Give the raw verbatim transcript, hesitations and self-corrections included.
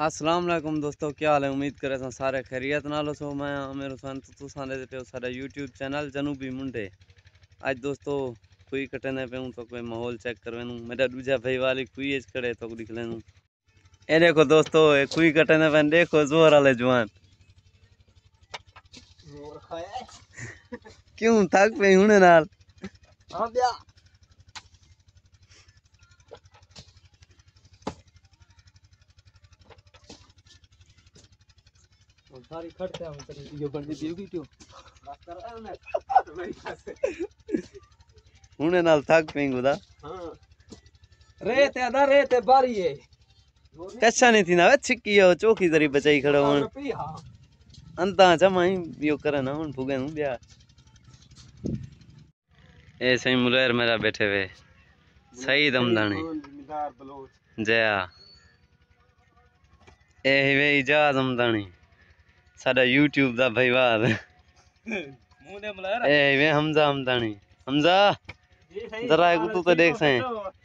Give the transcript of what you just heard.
अस्सलाम वालेकुम दोस्तों, क्या हाल है। उम्मीद करे सारे खैरियत नालो सो। मैं मेरे सन तो सारे पे सारा यूट्यूब चैनल जनूबी मुंडे। आज दोस्तों खुई कटने पे तो कोई माहौल चेक करवेनु। मेरा दूजा भाई वाली खुई एज खड़े तो दिख लेनु। ए देखो दोस्तों, ए खुई कटने पे देखो जोर वाले जवान क्यों थक पे हुने नाल। हां ब्या सारी खड़ते हैं तेरी वीडियो बन दी होगी क्यों बात कर रहा है मैं भाई कैसे हुने नाल थक पे गुदा। हां रे ते आधा रे ते बारी है कच्चा नहीं थी ना वे छिक्की हो चौकी तरी बचाई खड़ा हुन अंता जमाई यो करे ना हुन भुगे नु ब्या। ए सही मुलेर मेरा बैठे वे सही दमदानी जया ए वे इजाज दमदानी साडा यूट्यूब दा भाईवाल मुंह ने मुलेर ए वे हमजा हमदानी हमजा जरा एक तू तो देख सही